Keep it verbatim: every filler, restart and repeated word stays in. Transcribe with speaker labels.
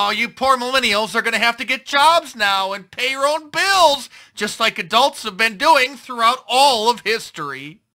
Speaker 1: Oh, you poor millennials are going to have to get jobs now and pay your own bills, just like adults have been doing throughout all of history.